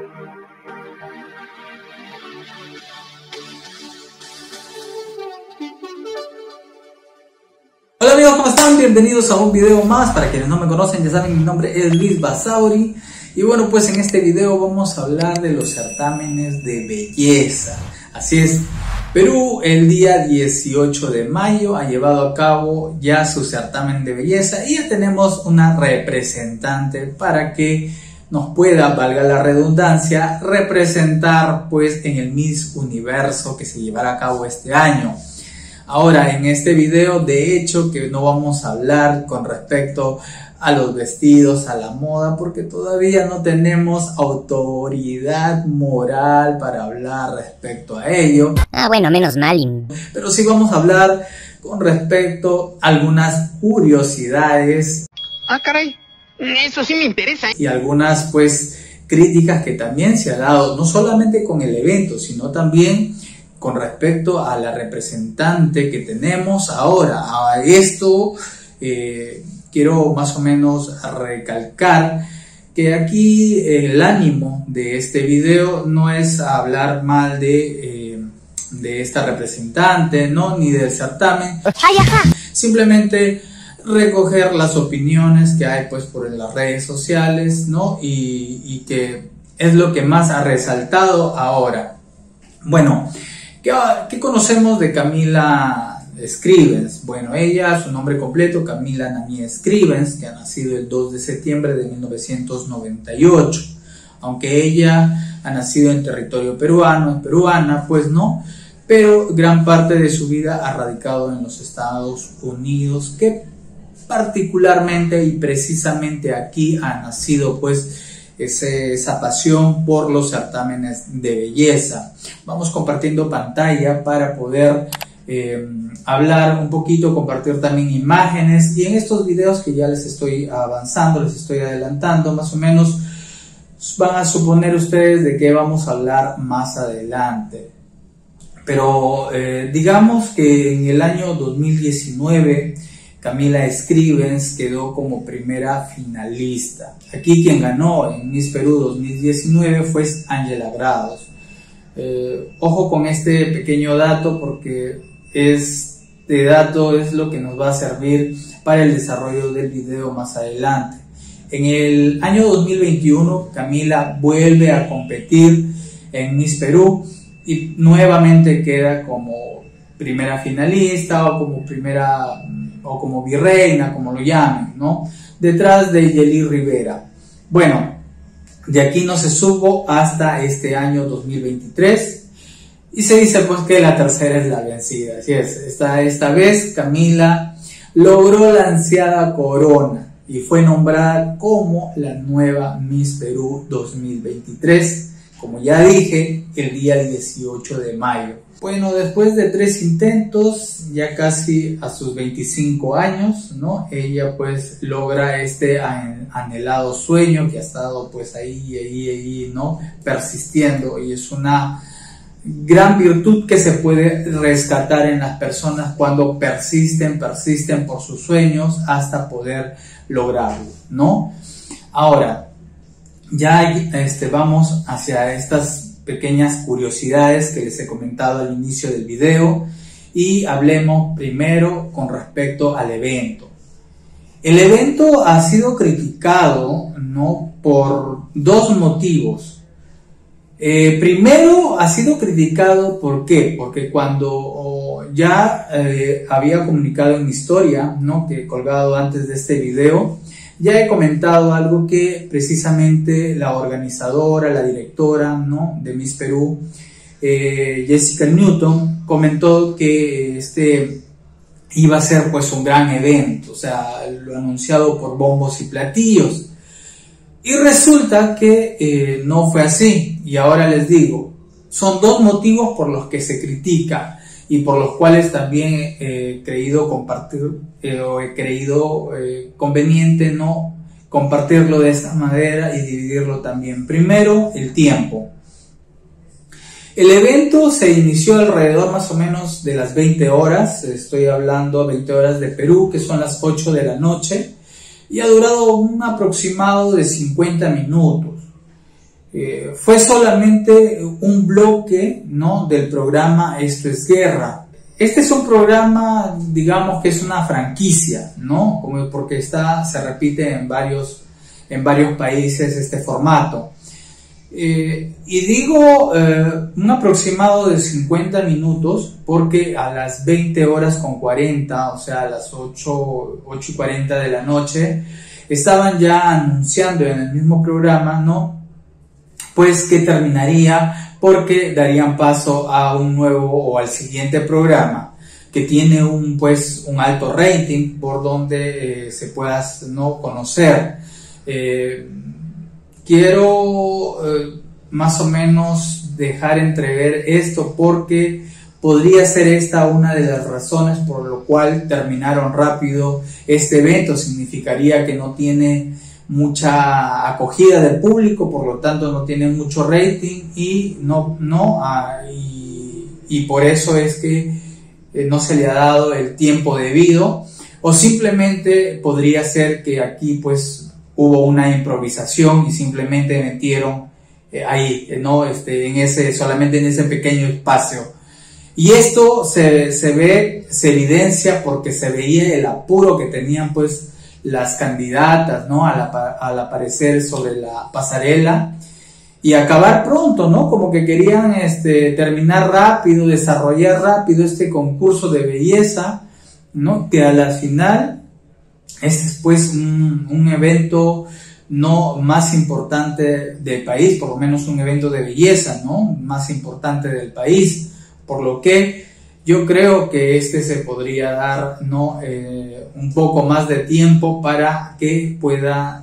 Hola amigos, ¿cómo están? Bienvenidos a un video más. Para quienes no me conocen, ya saben, mi nombre es Luis Basauri. Y bueno, pues en este video vamos a hablar de los certámenes de belleza. Así es, Perú el día 18 de mayo ha llevado a cabo ya su certamen de belleza y ya tenemos una representante para que nos pueda, valga la redundancia, representar pues en el Miss Universo que se llevará a cabo este año. Ahora, en este video, de hecho, que no vamos a hablar con respecto a los vestidos, a la moda, porque todavía no tenemos autoridad moral para hablar respecto a ello. Bueno, menos mal. Pero sí vamos a hablar con respecto a algunas curiosidades. Caray, eso sí me interesa. Y algunas, pues, críticas que también se ha dado, no solamente con el evento, sino también con respecto a la representante que tenemos ahora. A esto quiero más o menos recalcar que aquí el ánimo de este video no es hablar mal de esta representante, ¿no? Ni del certamen. Simplemente recoger las opiniones que hay pues por las redes sociales, ¿no? Y que es lo que más ha resaltado ahora. Bueno, ¿qué conocemos de Camila Scrivens? Bueno, ella, su nombre completo, Camila Namie Scrivens, que ha nacido el 2 de septiembre de 1998. Aunque ella ha nacido en territorio peruano, es peruana, pues no, pero gran parte de su vida ha radicado en los Estados Unidos, que particularmente y precisamente aquí ha nacido pues esa pasión por los certámenes de belleza. Vamos compartiendo pantalla para poder hablar un poquito, compartir también imágenes, y en estos videos que ya les estoy avanzando, les estoy adelantando, más o menos van a suponer ustedes de qué vamos a hablar más adelante. Pero digamos que en el año 2019 Camila Scrivens quedó como primera finalista. Aquí quien ganó en Miss Perú 2019 fue Ángela Grados. Ojo con este pequeño dato, porque este dato es lo que nos va a servir para el desarrollo del video más adelante. En el año 2021 Camila vuelve a competir en Miss Perú y nuevamente queda como primera finalista o como primera o como virreina, como lo llamen, ¿no? Detrás de Yeli Rivera. Bueno, de aquí no se supo hasta este año 2023 y se dice pues que la tercera es la vencida. Así es, esta vez Camila logró la ansiada corona y fue nombrada como la nueva Miss Perú 2023, como ya dije, el día 18 de mayo. Bueno, después de 3 intentos, ya casi a sus 25 años, ¿no? Ella pues logra este anhelado sueño que ha estado pues ahí, ¿no? Persistiendo, y es una gran virtud que se puede rescatar en las personas cuando persisten por sus sueños hasta poder lograrlo, ¿no? Ahora, ya vamos hacia estas pequeñas curiosidades que les he comentado al inicio del video, y hablemos primero con respecto al evento. El evento ha sido criticado, ¿no? Por dos motivos. Primero, ha sido criticado, ¿por qué? Porque cuando ya había comunicado en mi historia, ¿no? Que he colgado antes de este video, ya he comentado algo que precisamente la organizadora, la directora, ¿no? de Miss Perú, Jessica Newton, comentó que iba a ser pues un gran evento, o sea, lo anunciado por bombos y platillos. Y resulta que no fue así, y ahora les digo, son dos motivos por los que se critica y por los cuales también he creído compartir o he creído conveniente no compartirlo de esta manera y dividirlo también. Primero, el tiempo. El evento se inició alrededor más o menos de las 20 horas, estoy hablando 20 horas de Perú, que son las 8 de la noche, y ha durado un aproximado de 50 minutos. fue solamente un bloque, ¿no?, del programa Esto es Guerra. Este es un programa, digamos que es una franquicia, ¿no?, porque se repite en varios países este formato. Y digo un aproximado de 50 minutos porque a las 20:40, o sea, a las 8:40 de la noche, estaban ya anunciando en el mismo programa, ¿no?, pues que terminaría, porque darían paso a un nuevo o al siguiente programa que tiene un alto rating por donde se pueda, ¿no?, conocer. Quiero más o menos dejar entrever esto porque podría ser esta una de las razones por lo cual terminaron rápido este evento. Significaría que no tiene mucha acogida del público, por lo tanto no tiene mucho rating y por eso es que no se le ha dado el tiempo debido, o simplemente podría ser que aquí pues hubo una improvisación y simplemente metieron ahí, ¿no?, solamente en ese pequeño espacio. Y esto se evidencia porque se veía el apuro que tenían pues las candidatas, ¿no?, al aparecer sobre la pasarela y acabar pronto, ¿no?, como que querían terminar rápido, desarrollar rápido este concurso de belleza, ¿no?, que a la final es pues un evento no más importante del país, por lo menos un evento de belleza, ¿no?, más importante del país, por lo que yo creo que se podría dar, ¿no?, un poco más de tiempo para que pueda,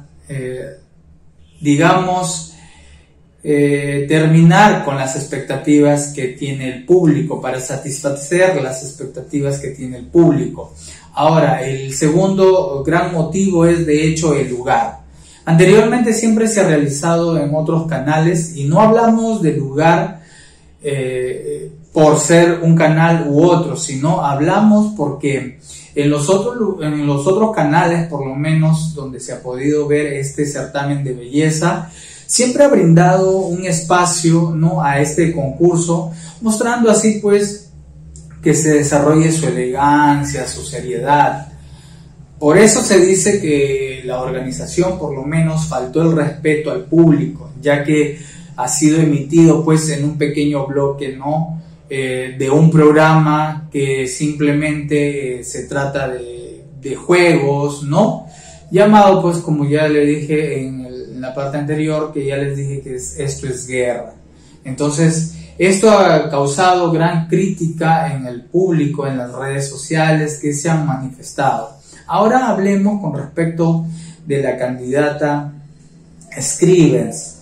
terminar con las expectativas que tiene el público, para satisfacer las expectativas que tiene el público. Ahora, el segundo gran motivo es de hecho el lugar. Anteriormente siempre se ha realizado en otros canales y no hablamos del lugar por ser un canal u otro, sino hablamos porque en los otros canales, por lo menos donde se ha podido ver este certamen de belleza, siempre ha brindado un espacio, ¿no?, a este concurso, mostrando así pues que se desarrolle su elegancia, su seriedad. Por eso se dice que la organización por lo menos faltó el respeto al público, ya que ha sido emitido pues en un pequeño bloque, ¿no?, de un programa que simplemente se trata de juegos, ¿no?, llamado pues, como ya le dije en la parte anterior, que ya les dije que Esto es Guerra. Entonces esto ha causado gran crítica en el público, en las redes sociales que se han manifestado. Ahora hablemos con respecto de la candidata Scrivens.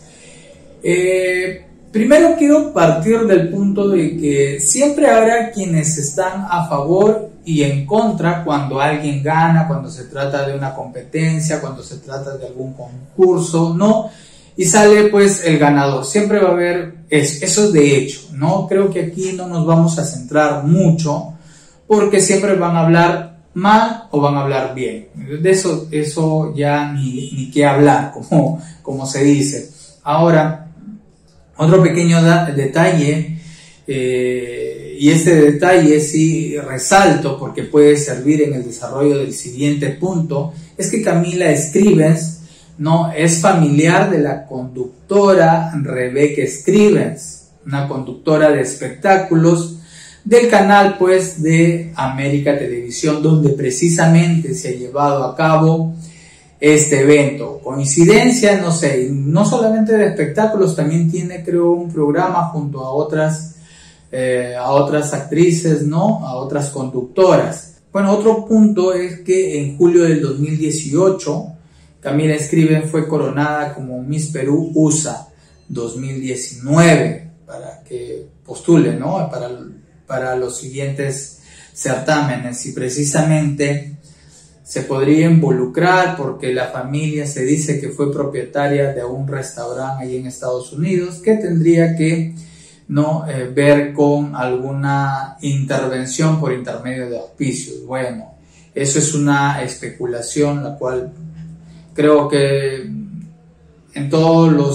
Primero quiero partir del punto de que siempre habrá quienes están a favor y en contra cuando alguien gana, cuando se trata de una competencia, cuando se trata de algún concurso, ¿no? Y sale pues el ganador. Siempre va a haber eso es de hecho, ¿no? Creo que aquí no nos vamos a centrar mucho porque siempre van a hablar mal o van a hablar bien. De eso ya ni qué hablar, como se dice. Ahora, otro pequeño detalle, y este detalle sí resalto porque puede servir en el desarrollo del siguiente punto, es que Camila Scrivens no es familiar de la conductora Rebecca Scrivens, una conductora de espectáculos del canal pues de América Televisión, donde precisamente se ha llevado a cabo este evento. Coincidencia, no sé, no solamente de espectáculos, también tiene, creo, un programa junto a otras actrices, ¿no?, a otras conductoras. Bueno, otro punto es que en julio del 2018 Camila Scrivens fue coronada como Miss Perú USA 2019 para que postule, ¿no?, para los siguientes certámenes, y precisamente se podría involucrar porque la familia se dice que fue propietaria de un restaurante ahí en Estados Unidos que tendría que ver con alguna intervención por intermedio de auspicios. Bueno, eso es una especulación la cual creo que en todos los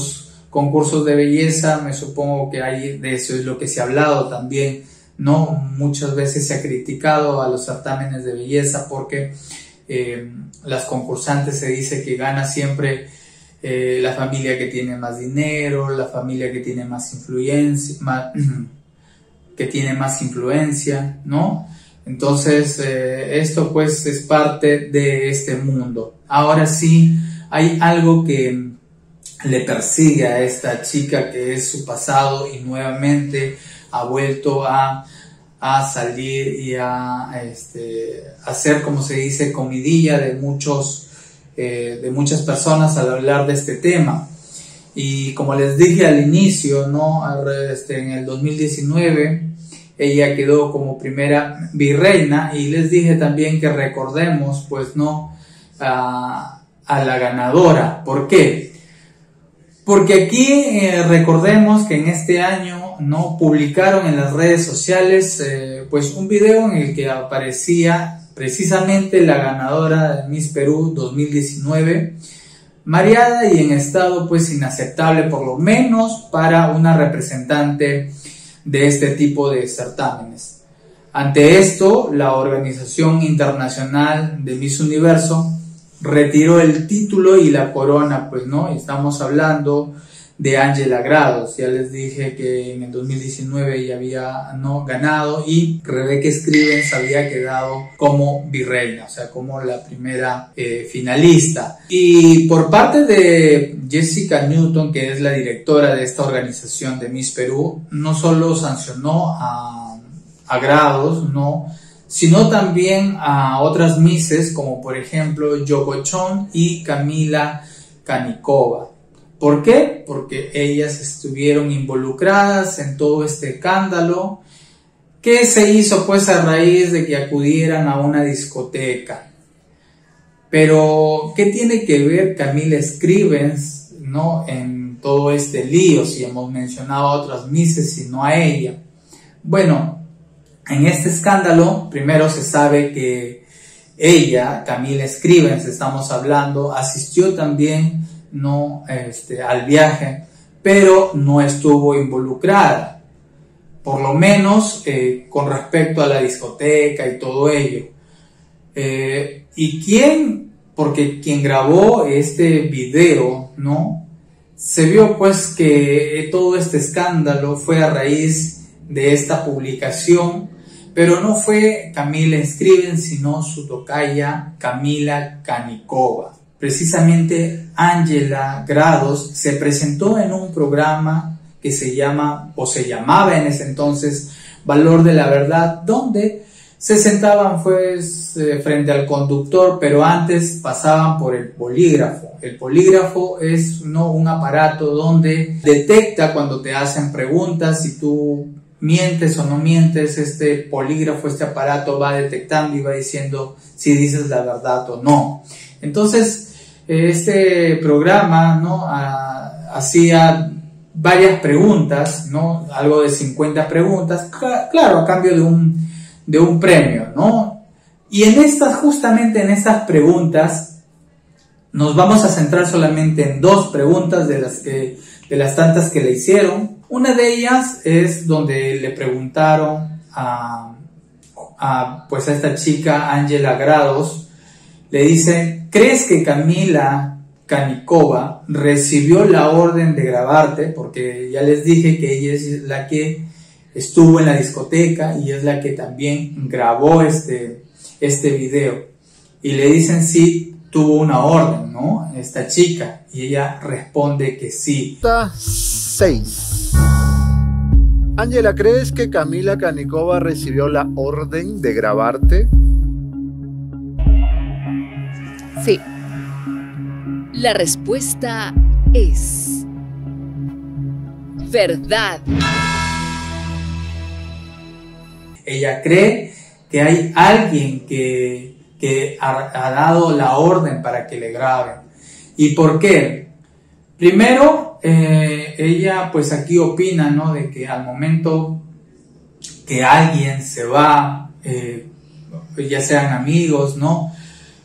concursos de belleza, me supongo que hay, de eso es lo que se ha hablado también, ¿no? Muchas veces se ha criticado a los certámenes de belleza porque las concursantes se dice que gana siempre la familia que tiene más dinero, la familia que tiene más influencia, ¿no? Entonces, esto pues es parte de este mundo. Ahora sí, hay algo que le persigue a esta chica, que es su pasado, y nuevamente ha vuelto a salir y a hacer, como se dice, comidilla de muchas personas al hablar de este tema. Y como les dije al inicio, ¿no? En el 2019 ella quedó como primera virreina, y les dije también que recordemos, pues, ¿no? A la ganadora. ¿Por qué? Porque aquí recordemos que en este año, ¿no? Publicaron en las redes sociales pues un video en el que aparecía precisamente la ganadora de Miss Perú 2019, mareada y en estado pues inaceptable, por lo menos para una representante de este tipo de certámenes. Ante esto, la Organización Internacional de Miss Universo retiró el título y la corona, pues, ¿no? Estamos hablando de Ángela Grados. Ya les dije que en el 2019 ella había, ¿no?, ganado, y Rebeca Scrivens había quedado como virreina, o sea, como la primera finalista. Y por parte de Jessica Newton, que es la directora de esta organización de Miss Perú, no solo sancionó a Grados, ¿no?, sino también a otras misses, como por ejemplo Yoko Chon y Kamila Kanikova. ¿Por qué? Porque ellas estuvieron involucradas en todo este escándalo que se hizo pues a raíz de que acudieran a una discoteca. Pero, ¿qué tiene que ver Camila Scrivens, ¿no?, en todo este lío, si hemos mencionado a otras misses y no a ella? Bueno, en este escándalo, primero se sabe que ella, Camila Scrivens, estamos hablando, asistió también, ¿no?, al viaje, pero no estuvo involucrada, por lo menos con respecto a la discoteca y todo ello. ¿Y quién? Porque quien grabó este video, ¿no?, se vio pues que todo este escándalo fue a raíz de esta publicación, pero no fue Camila Scrivens, sino su tocaya Kamila Kanikova. Precisamente Ángela Grados se presentó en un programa que se llamaba en ese entonces Valor de la Verdad, donde se sentaban pues frente al conductor, pero antes pasaban por el polígrafo. El polígrafo es, ¿no?, un aparato donde detecta cuando te hacen preguntas, si tú mientes o no mientes. Este polígrafo, este aparato va detectando y va diciendo si dices la verdad o no. Entonces, este programa, ¿no?, hacía varias preguntas, ¿no?, algo de 50 preguntas, claro, a cambio de un premio, ¿no? Y justamente en estas preguntas, nos vamos a centrar solamente en dos preguntas de las tantas que le hicieron. Una de ellas es donde le preguntaron a esta chica, Ángela Grados, le dice: ¿crees que Kamila Kanikova recibió la orden de grabarte? Porque ya les dije que ella es la que estuvo en la discoteca y es la que también grabó este video. Y le dicen sí, tuvo una orden, ¿no?, esta chica, y ella responde que sí. 6. Ángela, ¿crees que Kamila Kanikova recibió la orden de grabarte? Sí. La respuesta es verdad. Ella cree que hay alguien que ha dado la orden para que le graben. ¿Y por qué? Primero, ella pues aquí opina, ¿no?, de que al momento que alguien se va, ya sean amigos, ¿no?,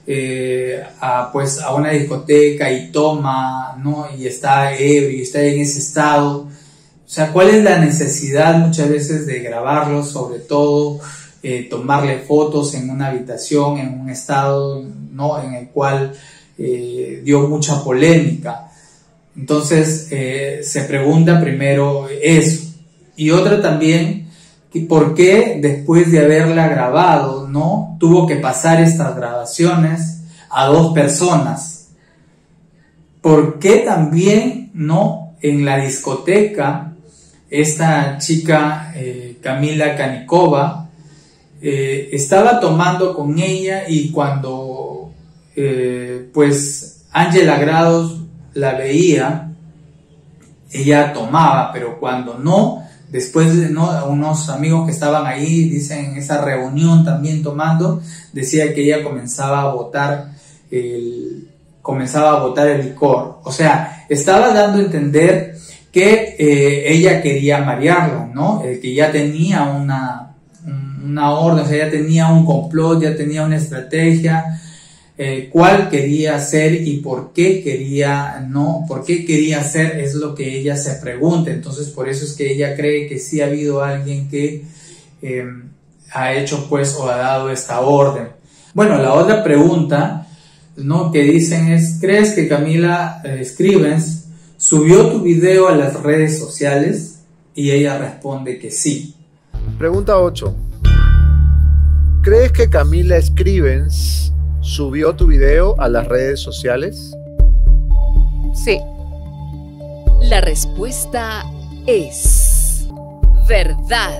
a una discoteca y toma, ¿no? Y está ebrio y está en ese estado. O sea, ¿cuál es la necesidad muchas veces de grabarlo? Sobre todo, tomarle fotos en una habitación, en un estado, ¿no? En el cual dio mucha polémica. Entonces, se pregunta primero eso. Y otra también, ¿por qué después de haberla grabado, ¿no? Tuvo que pasar estas grabaciones a 2 personas? ¿Por qué también, ¿no? En la discoteca, esta chica, Camila Canicova, estaba tomando con ella, y cuando pues Ángela Grados la veía, ella tomaba, pero cuando no, después, ¿no? Unos amigos que estaban ahí, dicen, en esa reunión también tomando, decía que ella comenzaba a botar el licor. O sea, estaba dando a entender que ella quería marearla, ¿no? Que ya tenía una orden, o sea, ya tenía un complot, ya tenía una estrategia, cuál quería hacer y por qué quería hacer, es lo que ella se pregunta. Entonces, por eso es que ella cree que sí ha habido alguien que ha hecho, pues, o ha dado esta orden. Bueno, la otra pregunta, ¿no?, que dicen es: ¿crees que Camila Scrivens subió tu video a las redes sociales? Y ella responde que sí. Pregunta 8. ¿Crees que Camila Scrivens subió tu video a las redes sociales? Sí. La respuesta es verdad.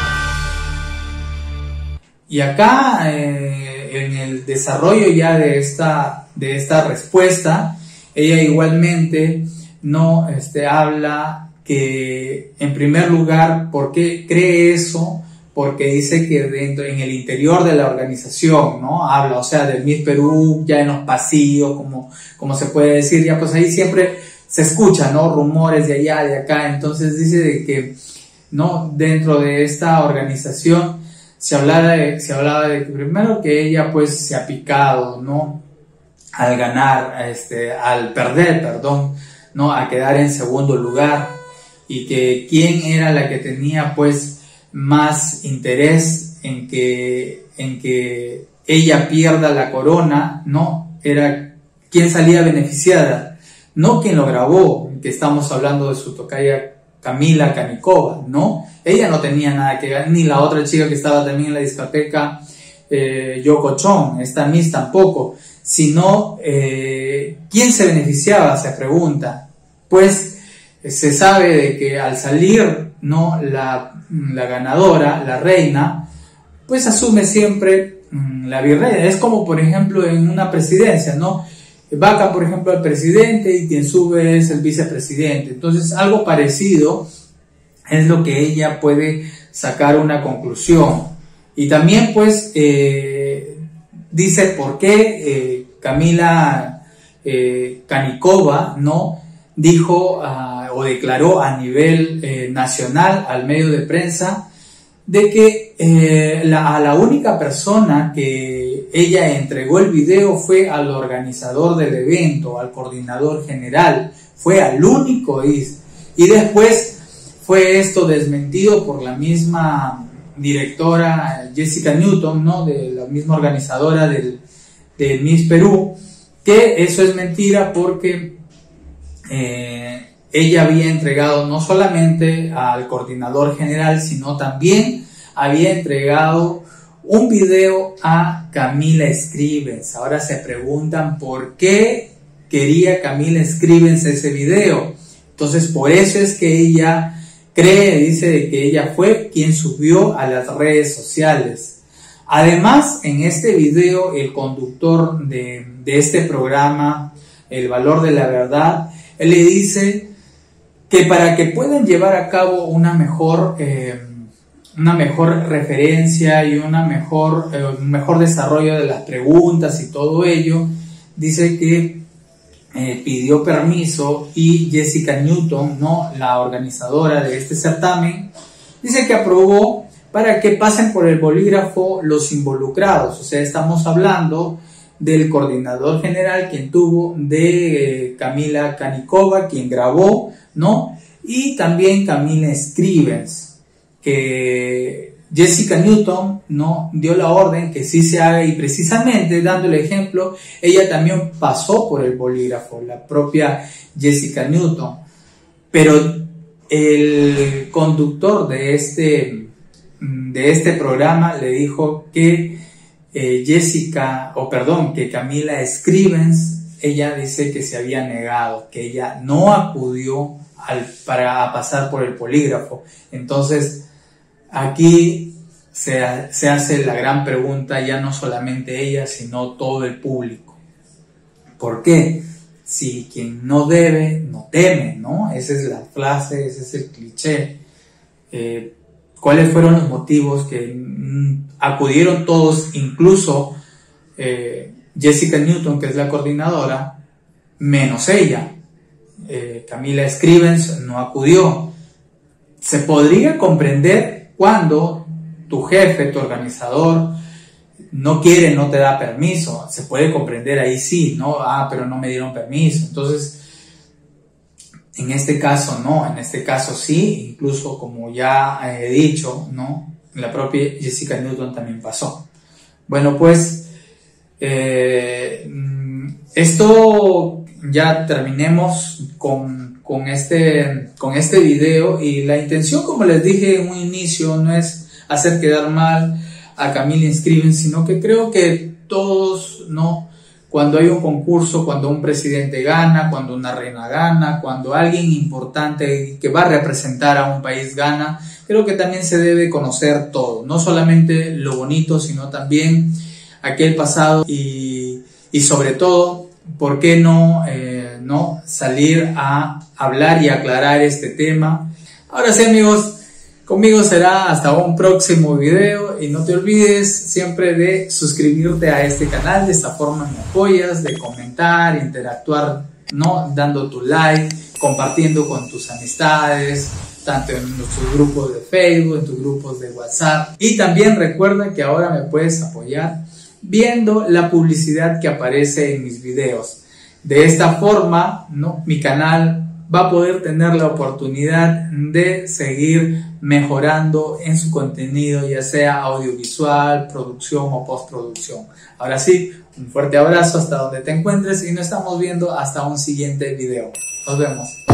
Y acá, en el desarrollo ya de esta respuesta, ella igualmente no habla que, en primer lugar, ¿por qué cree eso? Porque dice que en el interior de la organización, ¿no? Habla, o sea, del Miss Perú, ya en los pasillos, como se puede decir, ya pues ahí siempre se escucha, ¿no? Rumores de allá, de acá. Entonces dice de que, ¿no?, dentro de esta organización se hablaba de que primero que ella pues se ha picado, ¿no?, al perder, ¿no?, a quedar en segundo lugar, y que quién era la que tenía pues más interés en que ella pierda la corona, ¿no? Era quien salía beneficiada, no quien lo grabó, que estamos hablando de su tocaya Camila Canicova, ¿no? Ella no tenía nada que ver, ni la otra chica que estaba también en la discoteca, Yoko Chon, esta Miss tampoco, sino ¿quién se beneficiaba? Se pregunta. Pues se sabe de que al salir, ¿no?, la ganadora, la reina, pues asume siempre la virreina. Es como, por ejemplo, en una presidencia, ¿no? Vaca, por ejemplo, al presidente, y quien sube es el vicepresidente. Entonces, algo parecido es lo que ella puede sacar una conclusión. Y también, pues, dice por qué Camila Canicova, ¿no?, dijo o declaró a nivel nacional al medio de prensa de que a la única persona que ella entregó el video fue al organizador del evento, al coordinador general, fue al único, y después fue esto desmentido por la misma directora Jessica Newton, ¿no?, de la misma organizadora del Miss Perú, que eso es mentira, porque ella había entregado no solamente al coordinador general, sino también había entregado un video a Camila Scrivens. Ahora se preguntan por qué quería Camila Scrivens ese video. Entonces, por eso es que ella dice de que ella fue quien subió a las redes sociales. Además, en este video, el conductor de este programa, El Valor de la Verdad, él le dice que para que puedan llevar a cabo una mejor referencia y un mejor desarrollo de las preguntas y todo ello, dice que pidió permiso, y Jessica Newton, ¿no?, la organizadora de este certamen, dice que aprobó para que pasen por el bolígrafo los involucrados. O sea, estamos hablando del coordinador general, quien tuvo, de Camila Kanikova, quien grabó, ¿no? Y también Camila Scrivens, que Jessica Newton, ¿no?, dio la orden que sí se haga, y precisamente dando el ejemplo, ella también pasó por el bolígrafo, la propia Jessica Newton, pero el conductor de este programa le dijo que que Camila Scrivens, ella dice que se había negado, que ella no acudió para pasar por el polígrafo. Entonces aquí se hace la gran pregunta, ya no solamente ella, sino todo el público. ¿Por qué? Si quien no debe, no teme, ¿no? Esa es la frase, ese es el cliché. ¿Cuáles fueron los motivos que acudieron todos, incluso Jessica Newton, que es la coordinadora, menos ella? Camila Scrivens no acudió. Se podría comprender cuando tu jefe, tu organizador, no quiere, no te da permiso. Se puede comprender ahí, sí, ¿no? Pero no me dieron permiso. Entonces, en este caso no, en este caso sí, incluso como ya he dicho, ¿no?, la propia Jessica Newton también pasó. Bueno, pues esto ya terminemos con este video, y la intención, como les dije en un inicio, no es hacer quedar mal a Camila Scrivens, sino que creo que todos, ¿no?, cuando hay un concurso, cuando un presidente gana, cuando una reina gana, cuando alguien importante que va a representar a un país gana, creo que también se debe conocer todo, no solamente lo bonito, sino también aquel pasado, y sobre todo, ¿por qué no salir a hablar y aclarar este tema? Ahora sí, amigos, conmigo será hasta un próximo video, y no te olvides siempre de suscribirte a este canal. De esta forma me apoyas, de comentar, interactuar, ¿no?, dando tu like, compartiendo con tus amistades, tanto en nuestros grupos de Facebook, en tus grupos de WhatsApp. Y también recuerda que ahora me puedes apoyar viendo la publicidad que aparece en mis videos. De esta forma, ¿no?, mi canal va a poder tener la oportunidad de seguir mejorando en su contenido, ya sea audiovisual, producción o postproducción. Ahora sí, un fuerte abrazo hasta donde te encuentres, y nos estamos viendo hasta un siguiente video. Nos vemos.